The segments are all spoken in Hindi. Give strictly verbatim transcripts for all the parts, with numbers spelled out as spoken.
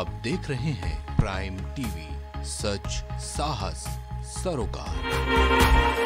आप देख रहे हैं प्राइम टीवी, सच साहस सरोकार।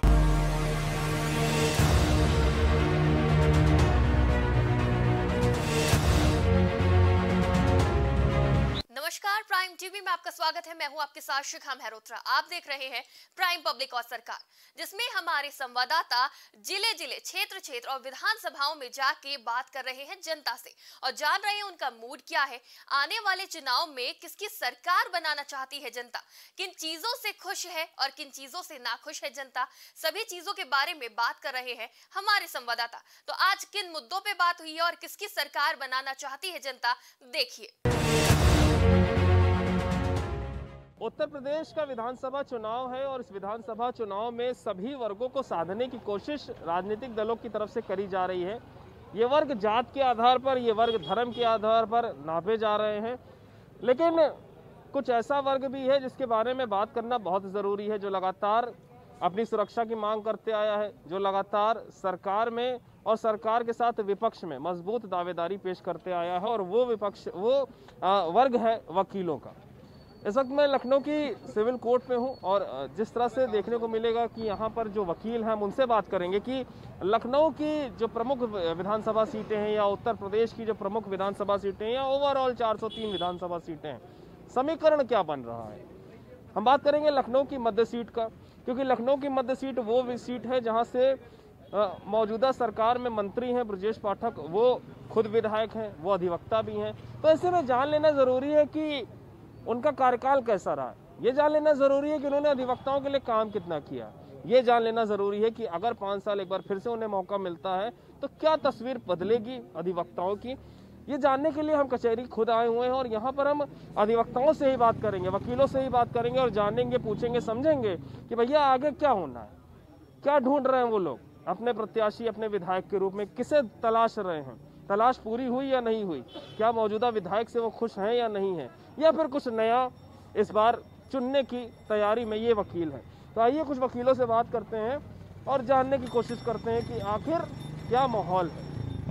नमस्कार, प्राइम टीवी में आपका स्वागत है। मैं हूं आपके साथ शिखा मेहरोत्रा। आप देख रहे हैं प्राइम पब्लिक और सरकार, जिसमें हमारे संवाददाता जिले जिले क्षेत्र क्षेत्र और विधानसभाओं में जाके बात कर रहे हैं जनता से और जान रहे हैं उनका मूड क्या है। आने वाले चुनाव में किसकी सरकार बनाना चाहती है जनता, किन चीजों से खुश है और किन चीजों से नाखुश है जनता, सभी चीजों के बारे में बात कर रहे हैं हमारे संवाददाता। तो आज किन मुद्दों पे बात हुई है और किसकी सरकार बनाना चाहती है जनता, देखिए। उत्तर प्रदेश का विधानसभा चुनाव है और इस विधानसभा चुनाव में सभी वर्गों को साधने की कोशिश राजनीतिक दलों की तरफ से करी जा रही है। ये वर्ग जात के आधार पर, ये वर्ग धर्म के आधार पर नापे जा रहे हैं, लेकिन कुछ ऐसा वर्ग भी है जिसके बारे में बात करना बहुत ज़रूरी है, जो लगातार अपनी सुरक्षा की मांग करते आया है, जो लगातार सरकार में और सरकार के साथ विपक्ष में मजबूत दावेदारी पेश करते आया है, और वो विपक्ष वो आ, वर्ग है वकीलों का। इस वक्त मैं लखनऊ की सिविल कोर्ट में हूं और जिस तरह से देखने को मिलेगा कि यहां पर जो वकील हैं हम उनसे बात करेंगे कि लखनऊ की जो प्रमुख विधानसभा सीटें हैं या उत्तर प्रदेश की जो प्रमुख विधानसभा सीटें हैं या ओवरऑल चार सौ तीन विधानसभा सीटें हैं, समीकरण क्या बन रहा है। हम बात करेंगे लखनऊ की मध्य सीट का, क्योंकि लखनऊ की मध्य सीट वो सीट है जहाँ से मौजूदा सरकार में मंत्री हैं ब्रजेश पाठक, वो खुद विधायक हैं, वो अधिवक्ता भी हैं। तो ऐसे में जान लेना ज़रूरी है कि उनका कार्यकाल कैसा रहा। ये जान लेना ज़रूरी है कि उन्होंने अधिवक्ताओं के लिए काम कितना किया। ये जान लेना ज़रूरी है कि अगर पाँच साल एक बार फिर से उन्हें मौका मिलता है तो क्या तस्वीर बदलेगी अधिवक्ताओं की। ये जानने के लिए हम कचहरी खुद आए हुए हैं और यहाँ पर हम अधिवक्ताओं से ही बात करेंगे, वकीलों से ही बात करेंगे और जानेंगे, पूछेंगे, समझेंगे कि भैया आगे क्या होना है, क्या ढूंढ रहे हैं वो लोग अपने प्रत्याशी, अपने विधायक के रूप में, किसे तलाश रहे हैं, तलाश पूरी हुई या नहीं हुई, क्या मौजूदा विधायक से वो खुश हैं या नहीं हैं, या फिर कुछ नया इस बार चुनने की तैयारी में ये वकील हैं। तो आइए कुछ वकीलों से बात करते हैं और जानने की कोशिश करते हैं कि आखिर क्या माहौल है।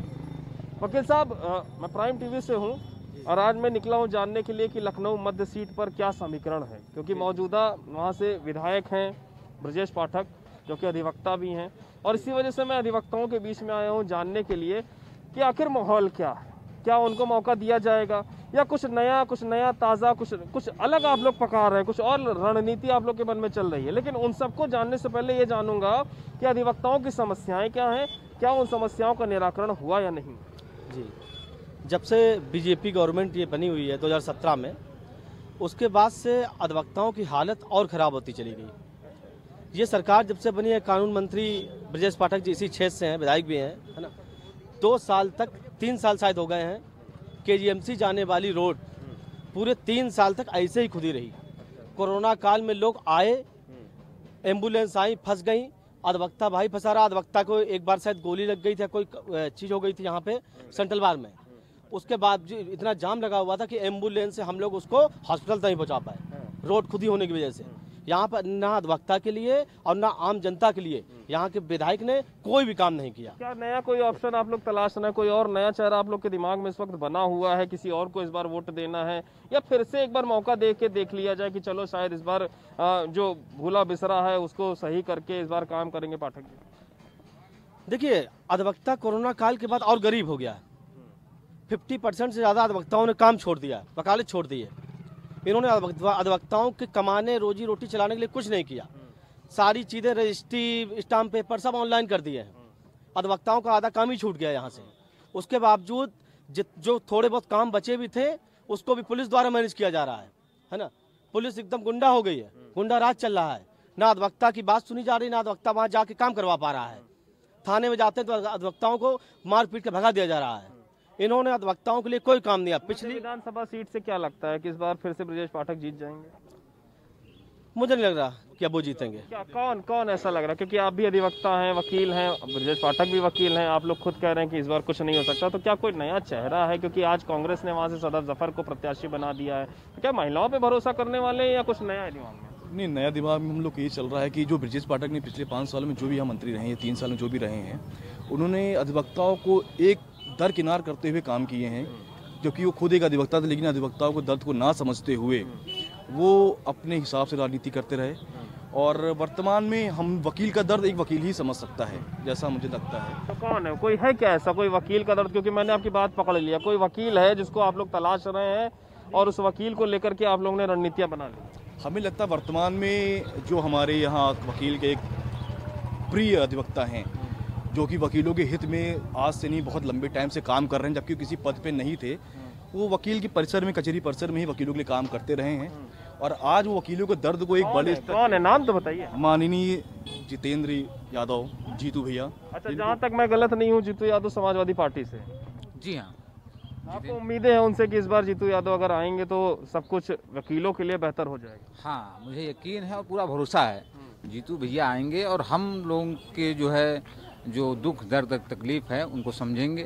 वकील साहब, मैं प्राइम टीवी से हूं और आज मैं निकला हूं जानने के लिए कि लखनऊ मध्य सीट पर क्या समीकरण है, क्योंकि मौजूदा वहां से विधायक हैं ब्रजेश पाठक जो कि अधिवक्ता भी हैं, और इसी वजह से मैं अधिवक्ताओं के बीच में आया हूँ जानने के लिए कि आखिर माहौल क्या है, क्या उनको मौका दिया जाएगा या कुछ नया कुछ नया ताज़ा कुछ कुछ अलग आप लोग पका रहे हैं, कुछ और रणनीति आप लोग के मन में चल रही है। लेकिन उन सबको जानने से पहले ये जानूंगा कि अधिवक्ताओं की समस्याएं क्या हैं, क्या उन समस्याओं का निराकरण हुआ या नहीं। जी, जब से बीजेपी गवर्नमेंट ये बनी हुई है दो हज़ार सत्रह में, उसके बाद से अधिवक्ताओं की हालत और ख़राब होती चली गई। ये सरकार जब से बनी है, कानून मंत्री ब्रजेश पाठक जी इसी क्षेत्र से हैं, विधायक भी हैं, है ना। दो साल तक, तीन साल शायद हो गए हैं, केजीएमसी जाने वाली रोड पूरे तीन साल तक ऐसे ही खुदी रही। कोरोना काल में लोग आए, एम्बुलेंस आई, फंस गई, अधिवक्ता भाई फंसा रहा, अधिवक्ता को एक बार शायद गोली लग गई थी, कोई चीज़ हो गई थी यहाँ पे सेंट्रल बार में। उसके बाद इतना जाम लगा हुआ था कि एम्बुलेंस से हम लोग उसको हॉस्पिटल तक नहीं पहुँचा पाए, रोड खुदी होने की वजह से। यहाँ पर ना अधिवक्ता के लिए और ना आम जनता के लिए यहाँ के विधायक ने कोई भी काम नहीं किया। क्या नया कोई ऑप्शन आप लोग तलाश रहे हैं, कोई और नया चेहरा आप लोग के दिमाग में इस वक्त बना हुआ है, किसी और को इस बार वोट देना है, या फिर से एक बार मौका दे के देख लिया जाए कि चलो शायद इस बार जो भूला बिसरा है उसको सही करके इस बार काम करेंगे पाठक जी। देखिए, अधिवक्ता कोरोना काल के बाद और गरीब हो गया है। फिफ्टी परसेंट से ज़्यादा अधिवक्ताओं ने काम छोड़ दिया, वकालत छोड़ दी है। इन्होंने अधिवक्ताओं के कमाने, रोजी रोटी चलाने के लिए कुछ नहीं किया। सारी चीज़ें, रजिस्ट्री, स्टाम्प पेपर सब ऑनलाइन कर दिए हैं। अधिवक्ताओं का आधा काम ही छूट गया यहाँ से। उसके बावजूद जो थोड़े बहुत काम बचे भी थे उसको भी पुलिस द्वारा मैनेज किया जा रहा है, है ना। पुलिस एकदम गुंडा हो गई है, गुंडा राज चल रहा है। ना अधिवक्ता की बात सुनी जा रही, ना अधिवक्ता वहाँ जाके काम करवा पा रहा है। थाने में जाते हैं तो अधिवक्ताओं को मार पीट के भगा दिया जा रहा है। इन्होंने अधिवक्ताओं के लिए कोई काम नहीं किया। पिछली विधानसभा सीट से क्या लगता है कि इस बार फिर से ब्रजेश पाठक जीत जाएंगे? मुझे नहीं लग रहा कि अब वो जीतेंगे। क्या कौन कौन ऐसा लग रहा है, क्योंकि आप भी अधिवक्ता हैं, वकील हैं, ब्रजेश पाठक भी वकील हैं, आप लोग खुद कह रहे हैं कि इस बार कुछ नहीं हो सकता, तो क्या कोई नया चेहरा है? क्योंकि आज कांग्रेस ने वहाँ से सदर जफर को प्रत्याशी बना दिया है, तो क्या महिलाओं पे भरोसा करने वाले हैं या कुछ नया है दिमाग में? नहीं, नया दिमाग में हम लोग ये चल रहा है कि जो ब्रजेश पाठक ने पिछले पाँच साल में जो भी यहाँ मंत्री रहे हैं, तीन साल में जो भी रहे हैं, उन्होंने अधिवक्ताओं को एक दरकिनार करते हुए काम किए हैं। जबकि वो खुद एक अधिवक्ता थे, लेकिन अधिवक्ताओं को दर्द को ना समझते हुए वो अपने हिसाब से राजनीति करते रहे। और वर्तमान में हम वकील का दर्द एक वकील ही समझ सकता है, जैसा मुझे लगता है। तो कौन है, कोई है क्या ऐसा कोई वकील का दर्द? क्योंकि मैंने आपकी बात पकड़ लिया, कोई वकील है जिसको आप लोग तलाश रहे हैं और उस वकील को लेकर के आप लोगों ने रणनीतियाँ बना ली। हमें लगता है वर्तमान में जो हमारे यहाँ वकील के एक प्रिय अधिवक्ता हैं, जो कि वकीलों के हित में आज से नहीं बहुत लंबे टाइम से काम कर रहे हैं, जबकि किसी पद पे नहीं थे, वो वकील के परिसर में, कचहरी परिसर में ही वकीलों के लिए काम करते रहे हैं। और आज वो वकीलों के दर्द को एक बड़े स्तर, कौन है, नाम तो बताइए। माननीय जितेंद्र यादव, जीतू भैया। अच्छा, जहाँ तक मैं गलत नहीं हूँ, जीतू यादव समाजवादी पार्टी से। जी हाँ, आपको उम्मीदें हैं उनसे कि इस बार जीतू यादव अगर आएंगे तो सब कुछ वकीलों के लिए बेहतर हो जाएगा? हाँ मुझे यकीन है और पूरा भरोसा है, जीतू भैया आएंगे और हम लोगों के जो है जो दुख दर्द तकलीफ है उनको समझेंगे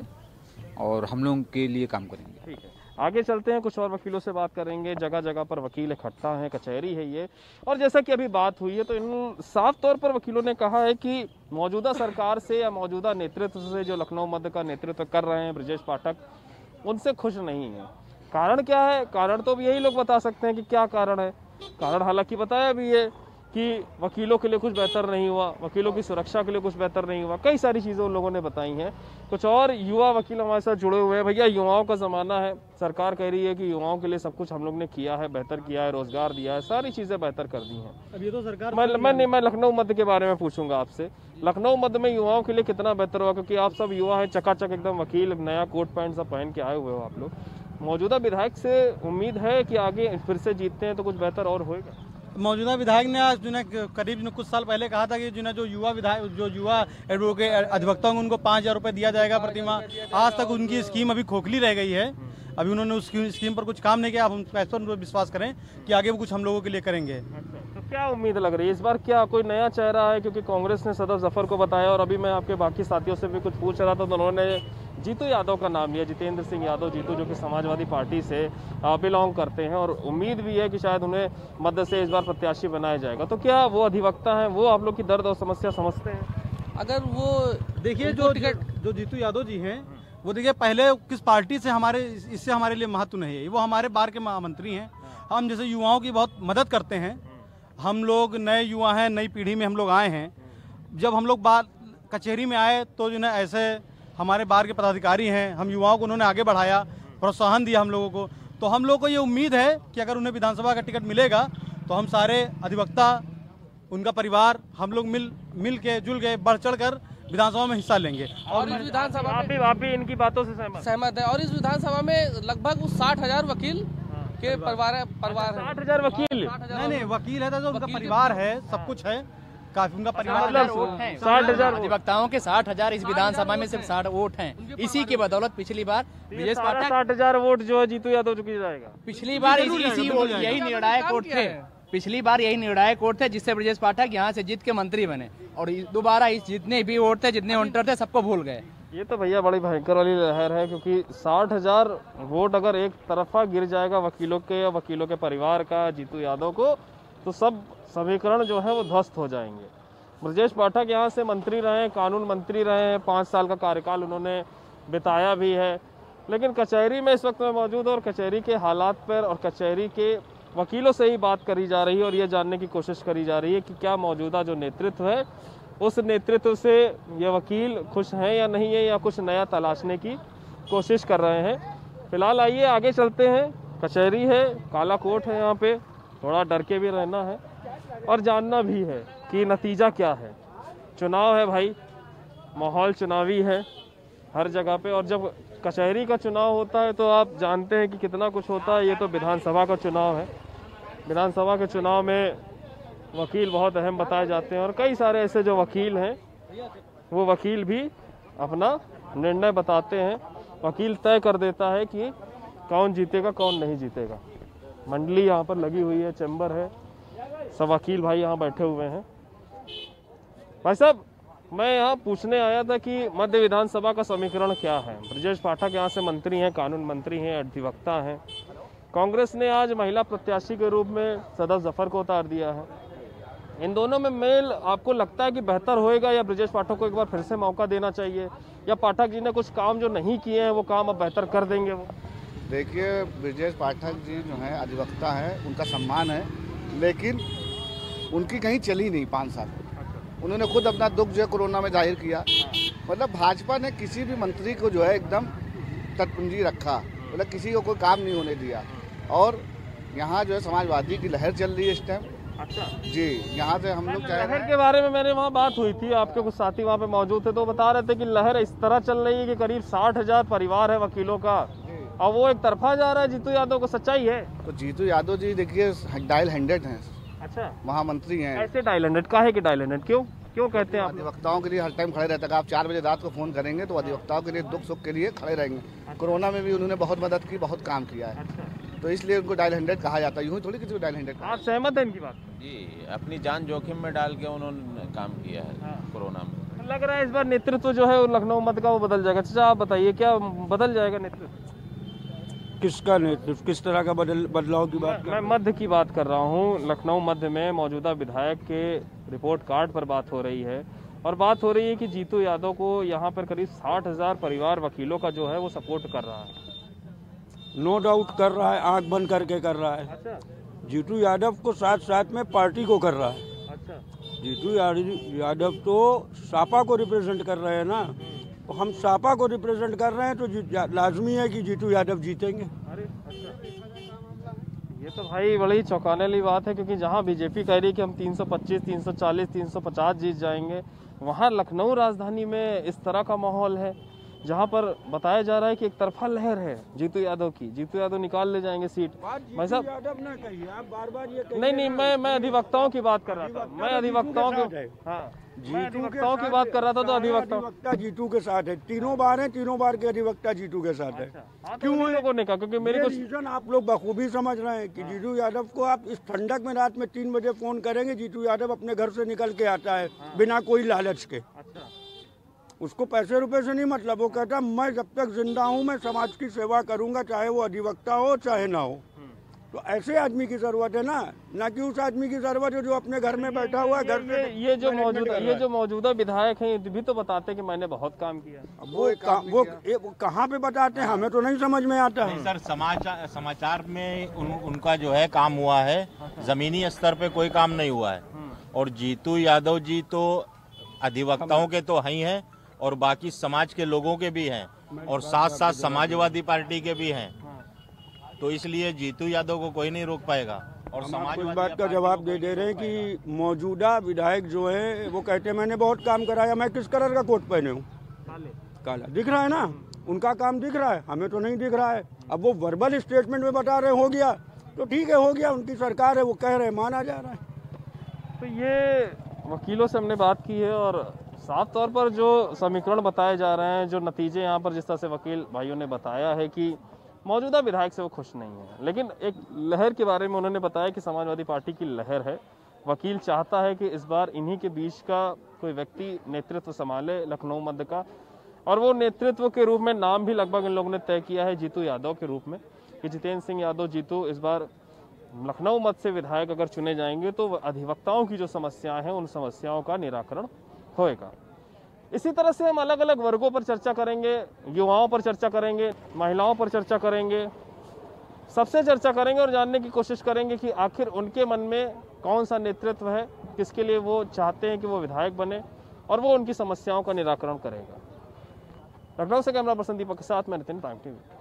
और हम लोगों के लिए काम करेंगे। ठीक है, आगे चलते हैं, कुछ और वकीलों से बात करेंगे। जगह जगह पर वकील इकट्ठा हैं, कचहरी है ये, और जैसा कि अभी बात हुई है तो इन साफ तौर पर वकीलों ने कहा है कि मौजूदा सरकार से या मौजूदा नेतृत्व से जो लखनऊ मध्य का नेतृत्व कर रहे हैं ब्रजेश पाठक, उनसे खुश नहीं है। कारण क्या है? कारण तो यही लोग बता सकते हैं कि क्या कारण है। कारण हालांकि बताया भी है कि वकीलों के लिए कुछ बेहतर नहीं हुआ, वकीलों की सुरक्षा के लिए कुछ बेहतर नहीं हुआ, कई सारी चीज़ें उन लोगों ने बताई हैं। कुछ और युवा वकील हमारे साथ जुड़े हुए हैं। भैया, युवाओं का ज़माना है, सरकार कह रही है कि युवाओं के लिए सब कुछ हम लोग ने किया है, बेहतर किया है, रोजगार दिया है, सारी चीज़ें बेहतर कर दी हैं। अब ये तो सरकार मैं मैं नहीं मैं लखनऊ मध्य के बारे में पूछूंगा आपसे। लखनऊ मध्य में युवाओं के लिए कितना बेहतर हुआ? क्योंकि आप सब युवा हैं, चकाचक एकदम वकील, नया कोट पैंट सब पहन के आए हुए हो आप लोग। मौजूदा विधायक से उम्मीद है कि आगे फिर से जीतते हैं तो कुछ बेहतर और होएगा? मौजूदा विधायक ने आज जो है करीब जो कुछ साल पहले कहा था कि जो है जो युवा विधायक जो युवा एडवोकेट अधिवक्ताओं को उनको पाँच हज़ार रुपये दिया जाएगा प्रतिमाह। आज तक उनकी स्कीम अभी खोखली रह गई है, अभी उन्होंने उस स्कीम पर कुछ काम नहीं किया। आप उन पर विश्वास करें कि आगे वो कुछ हम लोगों के लिए करेंगे। तो क्या उम्मीद लग रही है इस बार? क्या कोई नया चेहरा है? क्योंकि कांग्रेस ने सदर जफर को बताया और अभी मैं आपके बाकी साथियों से भी कुछ पूछ रहा था तो उन्होंने जीतू यादव का नाम लिया, जितेंद्र सिंह यादव जीतू, जो कि समाजवादी पार्टी से बिलोंग करते हैं और उम्मीद भी है कि शायद उन्हें मध्य से इस बार प्रत्याशी बनाया जाएगा। तो क्या वो अधिवक्ता हैं, वो आप लोग की दर्द और समस्या समझते हैं? अगर वो देखिए जो जो जीतू यादव जी हैं, वो देखिए पहले किस पार्टी से, हमारे इससे हमारे लिए महत्व नहीं है। वो हमारे बार के महामंत्री हैं। हम जैसे युवाओं की बहुत मदद करते हैं। हम लोग नए युवा हैं, नई पीढ़ी में हम लोग आए हैं। जब हम लोग बात कचहरी में आए तो जो है ऐसे हमारे बार के पदाधिकारी हैं, हम युवाओं को उन्होंने आगे बढ़ाया, प्रोत्साहन दिया हम लोगों को। तो हम लोग को ये उम्मीद है कि अगर उन्हें विधानसभा का टिकट मिलेगा तो हम सारे अधिवक्ता, उनका परिवार, हम लोग मिल मिल के जुल के बढ़ चढ़ कर विधानसभा में हिस्सा लेंगे। और इस विधानसभा आप भी आप भी इनकी बातों से सहमत सहमत है। और इस विधानसभा में लगभग साठ हजार वकील के परिवार परिवार है। साठ हजार वकील? नहीं नहीं, वकील है तो उनका परिवार है, सब कुछ है, काफी उनका परिवार। मतलब साठ हजार अधिवक्ताओं के साठ हजार इस विधानसभा में सिर्फ साठ वोट हैं। इसी की बदौलत पिछली बार ब्रजेश पाठक साठ हजार वोट जो है जीतू यादव चुकी जाएगा। पिछली बार इसी इसी वोट यही निर्णायक वोट थे पिछली बार यही निर्णायक वोट थे जिससे ब्रजेश पाठक यहाँ से जीत के मंत्री बने। और दोबारा इस जितने भी वोट थे, जितने वोटर थे, सबको भूल गए। ये तो भैया बड़ी भयंकर वाली लहर है, क्योंकि साठ हजार वोट अगर एक तरफा गिर जाएगा वकीलों के या वकीलों के परिवार का जीतू यादव को, तो सब समीकरण जो है वो ध्वस्त हो जाएंगे। ब्रजेश पाठक यहाँ से मंत्री रहे हैं, कानून मंत्री रहे हैं, पाँच साल का कार्यकाल उन्होंने बिताया भी है, लेकिन कचहरी में इस वक्त में मौजूद और कचहरी के हालात पर और कचहरी के वकीलों से ही बात करी जा रही है और ये जानने की कोशिश करी जा रही है कि क्या मौजूदा जो नेतृत्व है उस नेतृत्व से ये वकील खुश हैं या नहीं है, या कुछ नया तलाशने की कोशिश कर रहे हैं। फिलहाल आइए आगे चलते हैं। कचहरी है, काला कोट है, यहाँ पे थोड़ा डर के भी रहना है और जानना भी है कि नतीजा क्या है। चुनाव है भाई, माहौल चुनावी है हर जगह पे, और जब कचहरी का चुनाव होता है तो आप जानते हैं कि कितना कुछ होता है। ये तो विधानसभा का चुनाव है, विधानसभा के चुनाव में वकील बहुत अहम बताए जाते हैं और कई सारे ऐसे जो वकील हैं वो वकील भी अपना निर्णय बताते हैं। वकील तय कर देता है कि कौन जीतेगा कौन नहीं जीतेगा। मंडली यहाँ पर लगी हुई है, चैम्बर है, सब वकील भाई यहाँ बैठे हुए हैं। भाई साहब, मैं यहाँ पूछने आया था कि मध्य विधानसभा का समीकरण क्या है। ब्रजेश पाठक यहाँ से मंत्री हैं, कानून मंत्री हैं, अधिवक्ता हैं। कांग्रेस ने आज महिला प्रत्याशी के रूप में सदर जफर को उतार दिया है। इन दोनों में मेल आपको लगता है कि बेहतर होएगा, या ब्रजेश पाठक को एक बार फिर से मौका देना चाहिए, या पाठक जी ने कुछ काम जो नहीं किए हैं वो काम अब बेहतर कर देंगे वो? देखिए, ब्रजेश पाठक जी जो हैं अधिवक्ता हैं, उनका सम्मान है, लेकिन उनकी कहीं चली नहीं पाँच साल। उन्होंने खुद अपना दुख जो है कोरोना में जाहिर किया। मतलब भाजपा ने किसी भी मंत्री को जो है एकदम तटपुंजी रखा, मतलब किसी को कोई काम नहीं होने दिया। और यहाँ जो है समाजवादी की लहर चल रही है इस टाइम। अच्छा जी, यहाँ से हम लोग चाह रहे लहर के बारे में मैंने वहाँ बात हुई थी, आपके कुछ साथी वहाँ पे मौजूद थे, तो बता रहे थे कि लहर इस तरह चल रही है कि करीब साठ हजार परिवार है वकीलों का, और वो एक तरफा जा रहा है जीतू यादव को। सच्चाई है? तो जीतू यादव जी देखिए डायल हंड्रेड हैं। अच्छा, महामंत्री हैं। ऐसे डायल हंड्रेड काहे के डायल हंड्रेड क्यों क्यों कहते हैं आप? अधिवक्ताओं के लिए हर टाइम खड़े रहते हैं। आप चार बजे रात को फोन करेंगे तो अधिवक्ताओं के लिए दुख सुख के लिए खड़े रहेंगे। कोरोना में भी उन्होंने बहुत मदद की, बहुत काम किया है। अच्छा। तो इसलिए उनको डायल हंड्रेड कहा जाता है। यूँ थोड़ी किसी को डायल हंड्रेड। आप सहमत हैं इनकी बात? जी, अपनी जान जोखिम में डाल के उन्होंने काम किया है। हाँ। कोरोना में लग रहा है इस बार नेतृत्व जो है लखनऊ मध्य का वो बदल जाएगा। चाचा आप बताइए, क्या बदल जाएगा नेतृत्व? किसका नेतृत्व, किस तरह का बदल बदलाव की बात? मैं मध्य की बात कर रहा हूँ। लखनऊ मध्य में मौजूदा विधायक के रिपोर्ट कार्ड पर बात हो रही है, और बात हो रही है कि जीतू यादव को यहाँ पर करीब साठ हजार परिवार वकीलों का जो है वो सपोर्ट कर रहा है। नो डाउट कर रहा है, आंख बंद करके कर रहा है। अच्छा। जीतू यादव को साथ साथ में पार्टी को कर रहा है। अच्छा। जीतू यादव तो सापा को रिप्रेजेंट कर रहे हैं ना, तो हम सापा को रिप्रेजेंट कर रहे हैं, तो लाजमी है कि जीतू यादव जीतेंगे। अरे अच्छा, ये तो भाई बड़ी चौंकाने वाली बात है, क्योंकि जहाँ बीजेपी कह रही है कि हम तीन सौ पच्चीस, तीन सौ चालीस, तीन सौ पचास जीत जाएंगे, वहाँ लखनऊ राजधानी में इस तरह का माहौल है जहाँ पर बताया जा रहा है कि एक तरफा लहर है जीतू यादव की। जीतू यादव निकाल ले जाएंगे सीट। मैं साहब यादव ना कहिए, आप बार बार ये नहीं नहीं मैं मैं अधिवक्ताओं की बात कर रहा था। मैं अधिवक्ताओं के हाँ जीतू की बात कर रहा था। तो अधिवक्ता जीतू के साथ है, तीनों बार है, तीनों बार के अधिवक्ता जीतू के साथ है। क्यों लोगों ने कहा? क्योंकि मेरे को रीजन आप लोग बखूबी समझ रहे हैं कि जीतू यादव को आप इस ठंडक में रात में तीन बजे फोन करेंगे, जीतू यादव अपने घर से निकल के आता है बिना कोई लालच के। उसको पैसे रुपए से नहीं मतलब, वो कहता मैं जब तक जिंदा हूँ मैं समाज की सेवा करूंगा, चाहे वो अधिवक्ता हो चाहे ना हो। तो ऐसे आदमी की जरूरत है ना, ना कि उस आदमी की जरूरत है जो अपने घर में बैठा हुआ है। घर ये, ये जो मौजूदा ये जो मौजूदा विधायक हैं ये भी तो बताते हैं कि मैंने बहुत काम किया। वो वो, वो कहाँ पे बताते हैं, हमें तो नहीं समझ में आता है। सर समाचार समाचार में उन, उनका जो है काम हुआ है, जमीनी स्तर पे कोई काम नहीं हुआ है। और जीतू यादव जी तो अधिवक्ताओं के तो ही हैं और बाकी समाज के लोगों के भी हैं, और साथ साथ समाजवादी पार्टी के भी हैं। तो इसलिए जीतू यादव को कोई नहीं रोक पाएगा। और समाज इस बात का जवाब दे दे रहे हैं कि मौजूदा विधायक जो है वो कहते हैं मैंने बहुत काम कराया। मैं किस कलर का कोट पहने हूँ? काला दिख रहा है ना, उनका काम दिख रहा है, हमें तो नहीं दिख रहा है। अब वो वर्बल स्टेटमेंट में बता रहे हो गया तो ठीक है, हो गया, उनकी सरकार है, वो कह रहे हैं, माना जा रहा है। तो ये वकीलों से हमने बात की है, और साफ तौर पर जो समीकरण बताए जा रहे हैं, जो नतीजे यहाँ पर जिस तरह से वकील भाइयों ने बताया है कि मौजूदा विधायक से वो खुश नहीं है। लेकिन एक लहर के बारे में उन्होंने बताया कि समाजवादी पार्टी की लहर है। वकील चाहता है कि इस बार इन्हीं के बीच का कोई व्यक्ति नेतृत्व संभाले लखनऊ मध्य का, और वो नेतृत्व के रूप में नाम भी लगभग इन लोगों ने तय किया है जीतू यादव के रूप में, कि जितेंद्र सिंह यादव जीतू इस बार लखनऊ मध्य से विधायक अगर चुने जाएंगे तो अधिवक्ताओं की जो समस्याएं हैं उन समस्याओं का निराकरण होएगा। इसी तरह से हम अलग अलग वर्गों पर चर्चा करेंगे, युवाओं पर चर्चा करेंगे, महिलाओं पर चर्चा करेंगे, सबसे चर्चा करेंगे और जानने की कोशिश करेंगे कि आखिर उनके मन में कौन सा नेतृत्व है, किसके लिए वो चाहते हैं कि वो विधायक बने और वो उनकी समस्याओं का निराकरण करेगा। लखनऊ से कैमरा पर्सन दीपक के साथ मैं नितिन, प्राइम टीवी।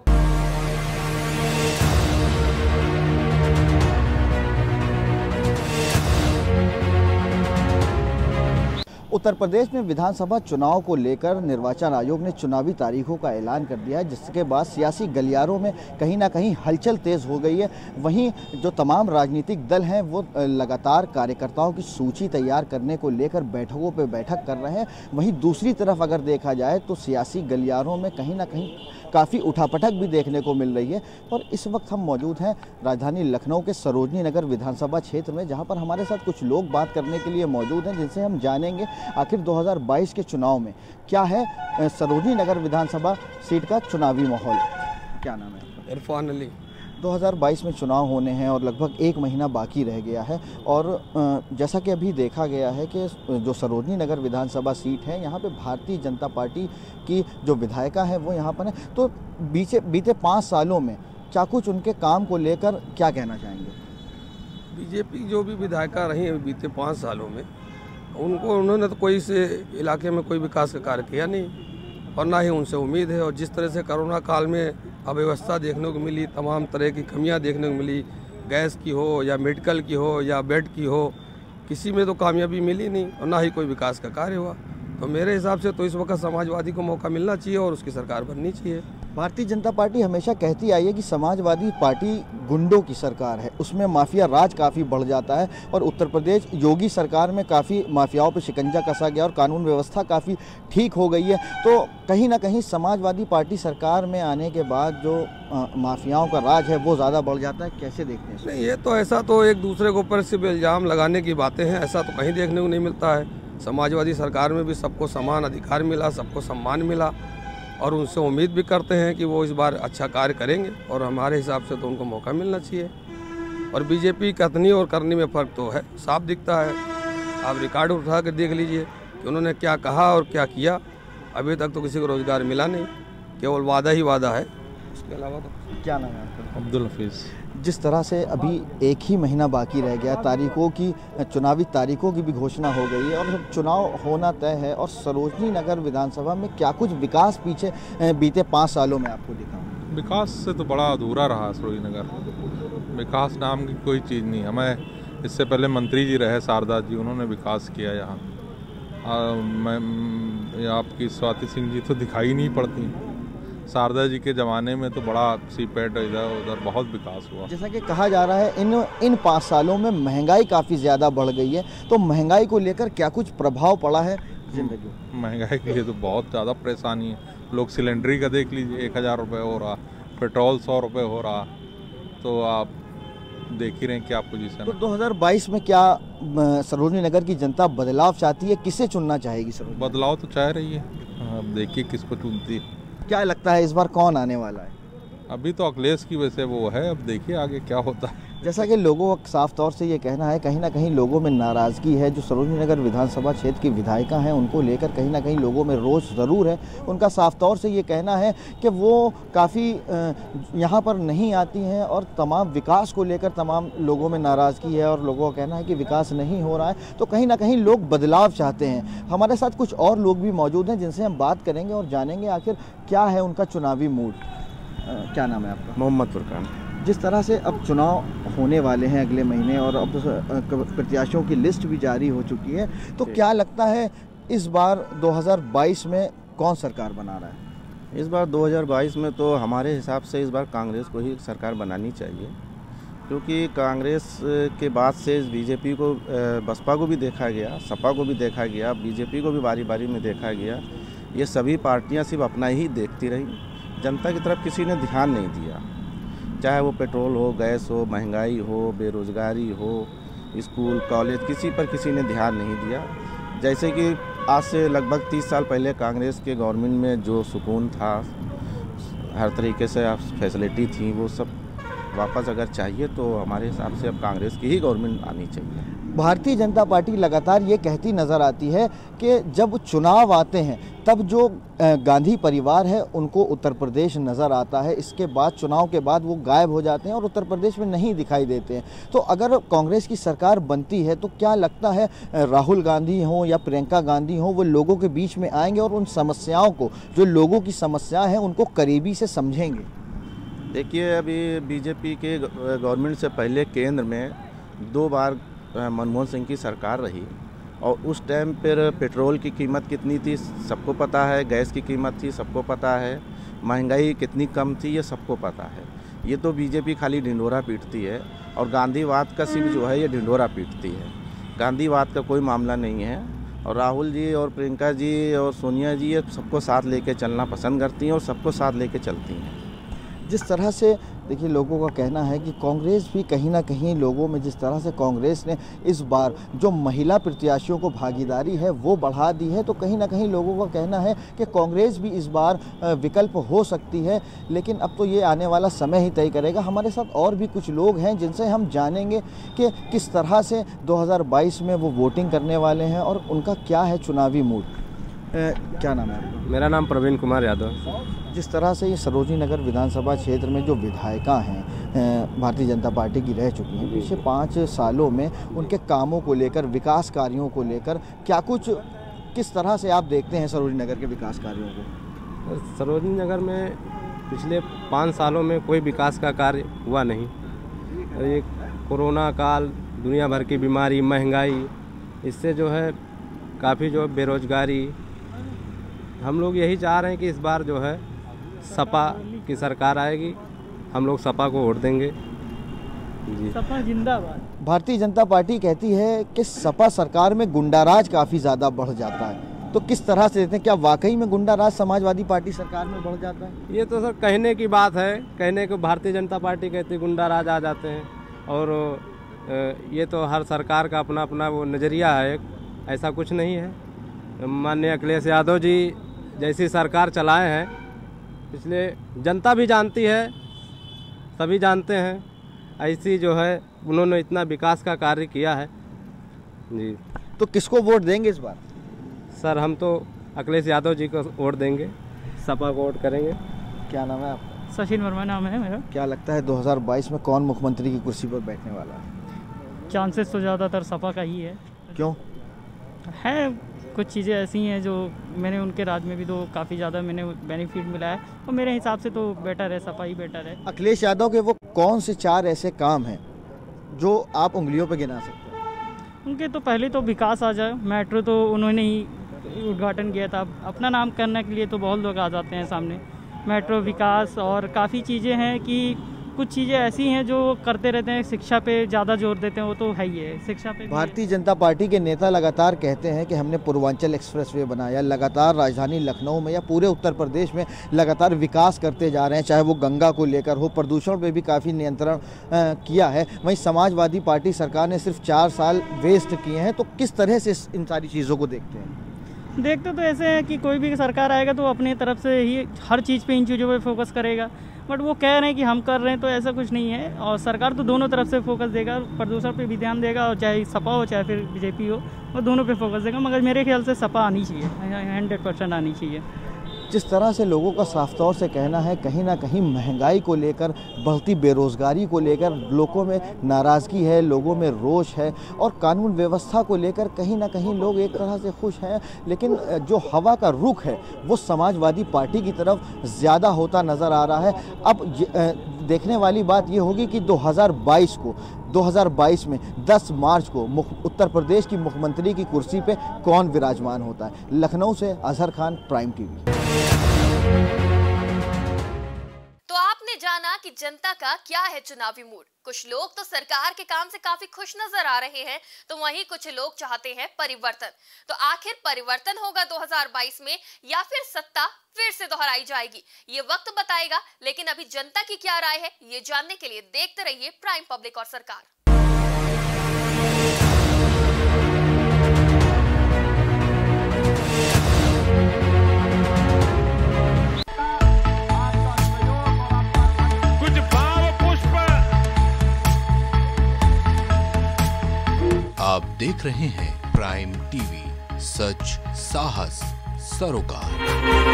उत्तर प्रदेश में विधानसभा चुनाव को लेकर निर्वाचन आयोग ने चुनावी तारीखों का ऐलान कर दिया है, जिसके बाद सियासी गलियारों में कहीं ना कहीं हलचल तेज हो गई है। वहीं जो तमाम राजनीतिक दल हैं वो लगातार कार्यकर्ताओं की सूची तैयार करने को लेकर बैठकों पे बैठक कर रहे हैं। वहीं दूसरी तरफ अगर देखा जाए तो सियासी गलियारों में कहीं ना कहीं काफ़ी उठापटक भी देखने को मिल रही है। और इस वक्त हम मौजूद हैं राजधानी लखनऊ के सरोजनी नगर विधानसभा क्षेत्र में, जहां पर हमारे साथ कुछ लोग बात करने के लिए मौजूद हैं, जिनसे हम जानेंगे आखिर दो हज़ार बाईस के चुनाव में क्या है सरोजनी नगर विधानसभा सीट का चुनावी माहौल। क्या नाम है? इरफान अली। दो हज़ार बाईस में चुनाव होने हैं और लगभग एक महीना बाकी रह गया है, और जैसा कि अभी देखा गया है कि जो सरोजनी नगर विधानसभा सीट है यहाँ पे भारतीय जनता पार्टी की जो विधायिका है वो यहाँ पर है। तो बीते बीते पाँच सालों में क्या कुछ उनके काम को लेकर क्या कहना चाहेंगे? बीजेपी जो भी विधायिका रही हैं बीते पाँच सालों में, उनको उन्होंने तो कोई से इलाके में कोई विकास का कार्य किया नहीं और ना ही उनसे उम्मीद है। और जिस तरह से कोरोना काल में अव्यवस्था देखने को मिली, तमाम तरह की कमियां देखने को मिली, गैस की हो या मेडिकल की हो या बेड की हो, किसी में तो कामयाबी मिली नहीं और ना ही कोई विकास का कार्य हुआ। तो मेरे हिसाब से तो इस वक्त समाजवादी को मौका मिलना चाहिए और उसकी सरकार बननी चाहिए। भारतीय जनता पार्टी हमेशा कहती आई है कि समाजवादी पार्टी गुंडों की सरकार है, उसमें माफिया राज काफ़ी बढ़ जाता है और उत्तर प्रदेश योगी सरकार में काफ़ी माफियाओं पर शिकंजा कसा गया और कानून व्यवस्था काफ़ी ठीक हो गई है। तो कहीं ना कहीं समाजवादी पार्टी सरकार में आने के बाद जो आ, माफियाओं का राज है वो ज़्यादा बढ़ जाता है, कैसे देखते हैं? नहीं, ये तो ऐसा तो एक दूसरे के ऊपर सिर्फ इल्ज़ाम लगाने की बातें हैं, ऐसा तो कहीं देखने को नहीं मिलता है। समाजवादी सरकार में भी सबको समान अधिकार मिला, सबको सम्मान मिला और उनसे उम्मीद भी करते हैं कि वो इस बार अच्छा कार्य करेंगे और हमारे हिसाब से तो उनको मौका मिलना चाहिए। और बीजेपी कथनी और करनी में फ़र्क तो है, साफ दिखता है। आप रिकॉर्ड उठा कर देख लीजिए कि उन्होंने क्या कहा और क्या किया। अभी तक तो किसी को रोज़गार मिला नहीं, केवल वादा ही वादा है, उसके अलावा तो। क्या नाम है आपका? अब्दुल हफीज़। जिस तरह से अभी एक ही महीना बाकी रह गया, तारीखों की चुनावी तारीखों की भी घोषणा हो गई है और चुनाव होना तय है, और सरोजनी नगर विधानसभा में क्या कुछ विकास पीछे बीते पाँच सालों में आपको दिखा? विकास से तो बड़ा अधूरा रहा सरोजनी नगर। विकास नाम की कोई चीज़ नहीं। हमें इससे पहले मंत्री जी रहे शारदा जी, उन्होंने विकास किया यहाँ। मैं आपकी स्वाति सिंह जी तो दिखाई नहीं पड़ती। शारदा जी के ज़माने में तो बड़ा सीपेट इधर उधर बहुत विकास हुआ। जैसा कि कहा जा रहा है इन इन पाँच सालों में महंगाई काफ़ी ज़्यादा बढ़ गई है, तो महंगाई को लेकर क्या कुछ प्रभाव पड़ा है जिंदगी? महंगाई के लिए तो बहुत ज़्यादा परेशानी है। लोग सिलेंडरी का देख लीजिए, एक हज़ार रुपये हो रहा, पेट्रोल सौ रुपये हो रहा, तो आप देख ही रहे हैं क्या पोजीशन। तो दो हज़ार बाईस में क्या सरोजनी नगर की जनता बदलाव चाहती है? किसे चुनना चाहेगी सरोजनी? बदलाव तो चाह रही है, अब देखिए किसको चुनती है। क्या लगता है इस बार कौन आने वाला है? अभी तो अखिलेश की वजह से वो है, अब देखिए आगे क्या होता है। जैसा कि लोगों का साफ तौर से ये कहना है, कहीं ना कहीं लोगों में नाराज़गी है। जो सरोजनी नगर विधानसभा क्षेत्र की विधायिका हैं उनको लेकर कहीं ना कहीं लोगों में रोष ज़रूर है। उनका साफ तौर से ये कहना है कि वो काफ़ी यहाँ पर नहीं आती हैं और तमाम विकास को लेकर तमाम लोगों में नाराज़गी है और लोगों का कहना है कि विकास नहीं हो रहा है। तो कहीं ना कहीं लोग बदलाव चाहते हैं। हमारे साथ कुछ और लोग भी मौजूद हैं जिनसे हम बात करेंगे और जानेंगे आखिर क्या है उनका चुनावी मूड। क्या नाम है आपका? मोहम्मद फुरकान। जिस तरह से अब चुनाव होने वाले हैं अगले महीने और अब प्रत्याशियों की लिस्ट भी जारी हो चुकी है, तो क्या लगता है इस बार दो हज़ार बाईस में कौन सरकार बना रहा है? इस बार दो हज़ार बाईस में तो हमारे हिसाब से इस बार कांग्रेस को ही सरकार बनानी चाहिए, क्योंकि कांग्रेस के बाद से बीजेपी को, बसपा को भी देखा गया, सपा को भी देखा गया, बीजेपी को भी बारी बारी में देखा गया। ये सभी पार्टियाँ सिर्फ अपना ही देखती रही, जनता की तरफ किसी ने ध्यान नहीं दिया। चाहे वो पेट्रोल हो, गैस हो, महंगाई हो, बेरोज़गारी हो, स्कूल कॉलेज, किसी पर किसी ने ध्यान नहीं दिया। जैसे कि आज से लगभग तीस साल पहले कांग्रेस के गवर्नमेंट में जो सुकून था, हर तरीके से फैसिलिटी थी, वो सब वापस अगर चाहिए तो हमारे हिसाब से अब कांग्रेस की ही गवर्नमेंट आनी चाहिए। भारतीय जनता पार्टी लगातार ये कहती नज़र आती है कि जब चुनाव आते हैं तब जो गांधी परिवार है उनको उत्तर प्रदेश नज़र आता है, इसके बाद चुनाव के बाद वो गायब हो जाते हैं और उत्तर प्रदेश में नहीं दिखाई देते हैं। तो अगर कांग्रेस की सरकार बनती है तो क्या लगता है राहुल गांधी हों या प्रियंका गांधी हों, वो लोगों के बीच में आएंगे और उन समस्याओं को, जो लोगों की समस्या है, उनको करीबी से समझेंगे? देखिए, अभी बीजेपी के गवर्नमेंट से पहले केंद्र में दो बार मनमोहन सिंह की सरकार रही और उस टाइम पर पेट्रोल की कीमत कितनी थी सबको पता है, गैस की कीमत थी सबको पता है, महंगाई कितनी कम थी ये सबको पता है। ये तो बीजेपी खाली ढिंढोरा पीटती है और गांधीवाद का सिर्फ जो है ये ढिंढोरा पीटती है, गांधीवाद का कोई मामला नहीं है। और राहुल जी और प्रियंका जी और सोनिया जी ये सबको साथ लेके चलना पसंद करती हैं और सबको साथ लेके चलती हैं। जिस तरह से देखिए लोगों का कहना है कि कांग्रेस भी कहीं ना कहीं लोगों में, जिस तरह से कांग्रेस ने इस बार जो महिला प्रत्याशियों को भागीदारी है वो बढ़ा दी है, तो कहीं ना कहीं लोगों का कहना है कि कांग्रेस भी इस बार विकल्प हो सकती है। लेकिन अब तो ये आने वाला समय ही तय करेगा। हमारे साथ और भी कुछ लोग हैं जिनसे हम जानेंगे कि किस तरह से दो हज़ार बाईस में वो वोटिंग करने वाले हैं और उनका क्या है चुनावी मूड। क्या नाम है आपका? मेरा नाम प्रवीण कुमार यादव। जिस तरह से ये सरोजनी नगर विधानसभा क्षेत्र में जो विधायिका हैं भारतीय जनता पार्टी की रह चुकी हैं, पिछले पाँच सालों में उनके कामों को लेकर, विकास कार्यों को लेकर क्या कुछ, किस तरह से आप देखते हैं सरोजनी नगर के विकास कार्यों को? सरोजनी नगर में पिछले पाँच सालों में कोई विकास का कार्य हुआ नहीं। ये कोरोना काल, दुनिया भर की बीमारी, महंगाई, इससे जो है काफ़ी जो बेरोजगारी, हम लोग यही चाह रहे हैं कि इस बार जो है सपा की सरकार आएगी, हम लोग सपा को वोट देंगे जी। सपा जिंदाबाद। भारतीय जनता पार्टी कहती है कि सपा सरकार में गुंडाराज काफ़ी ज़्यादा बढ़ जाता है, तो किस तरह से देते हैं? क्या वाकई में गुंडाराज समाजवादी पार्टी सरकार में बढ़ जाता है? ये तो सर कहने की बात है, कहने को भारतीय जनता पार्टी कहती है गुंडाराज आ जाते हैं, और ये तो हर सरकार का अपना अपना वो नज़रिया है, ऐसा कुछ नहीं है। माननीय अखिलेश यादव जी जैसी सरकार चलाए हैं, इसलिए जनता भी जानती है, सभी जानते हैं, ऐसी जो है उन्होंने इतना विकास का कार्य किया है जी। तो किसको वोट देंगे इस बार? सर हम तो अखिलेश यादव जी को वोट देंगे, सपा को वोट करेंगे। क्या नाम है आपका? सचिन वर्मा नाम है मेरा। क्या लगता है दो हज़ार बाईस में कौन मुख्यमंत्री की कुर्सी पर बैठने वाला है? चांसेस तो ज़्यादातर सपा का ही है। क्यों? है कुछ चीज़ें ऐसी हैं जो मैंने उनके राज में भी तो काफ़ी ज़्यादा मैंने बेनिफिट मिला है, और मेरे हिसाब से तो बेटर है, सपा ही बेटर है। अखिलेश यादव के वो कौन से चार ऐसे काम हैं जो आप उंगलियों पे गिना सकते हैं? उनके तो पहले तो विकास आ जाए, मेट्रो तो उन्होंने ही उद्घाटन किया था, अपना नाम करने के लिए तो बहुत लोग आ जाते हैं सामने। मेट्रो, विकास और काफ़ी चीज़ें हैं कि कुछ चीज़ें ऐसी हैं जो करते रहते हैं, शिक्षा पे ज़्यादा जोर देते हैं, वो तो है ही है, शिक्षा पे। भारतीय जनता पार्टी के नेता लगातार कहते हैं कि हमने पूर्वांचल एक्सप्रेसवे बनाया, लगातार राजधानी लखनऊ में या पूरे उत्तर प्रदेश में लगातार विकास करते जा रहे हैं, चाहे वो गंगा को लेकर हो, प्रदूषण पे भी काफ़ी नियंत्रण किया है। वहीं समाजवादी पार्टी सरकार ने सिर्फ चार साल वेस्ट किए हैं, तो किस तरह से इन सारी चीज़ों को देखते हैं? देखते तो ऐसे हैं कि कोई भी सरकार आएगा तो अपनी तरफ से ही हर चीज़ पे इन चीज़ों पे फोकस करेगा, बट वो कह रहे हैं कि हम कर रहे हैं, तो ऐसा कुछ नहीं है। और सरकार तो दोनों तरफ से फोकस देगा, प्रदूषण पे भी ध्यान देगा, और चाहे सपा हो चाहे फिर बीजेपी हो, वो दोनों पे फोकस देगा। मगर मेरे ख्याल से सपा आनी चाहिए, हंड्रेड परसेंट आनी चाहिए। जिस तरह से लोगों का साफ तौर से कहना है, कहीं ना कहीं महंगाई को लेकर, बढ़ती बेरोजगारी को लेकर लोगों में नाराज़गी है, लोगों में रोष है, और कानून व्यवस्था को लेकर कहीं ना कहीं लोग एक तरह से खुश हैं, लेकिन जो हवा का रुख है वो समाजवादी पार्टी की तरफ ज़्यादा होता नज़र आ रहा है। अब देखने वाली बात ये होगी कि दो हज़ार बाईस को दो हज़ार बाईस में दस मार्च को उत्तर प्रदेश की मुख्यमंत्री की कुर्सी पे कौन विराजमान होता है। लखनऊ से अजहर खान, प्राइम टीवी। तो आपने जाना कि जनता का क्या है चुनावी मूड। कुछ लोग तो सरकार के काम से काफी खुश नजर आ रहे हैं, तो वहीं कुछ लोग चाहते हैं परिवर्तन। तो आखिर परिवर्तन होगा दो हज़ार बाईस में या फिर सत्ता फिर से दोहराई जाएगी, ये वक्त बताएगा। लेकिन अभी जनता की क्या राय है, ये जानने के लिए देखते रहिए प्राइम पब्लिक और सरकार। आप देख रहे हैं प्राइम टीवी, सच साहस सरोकार।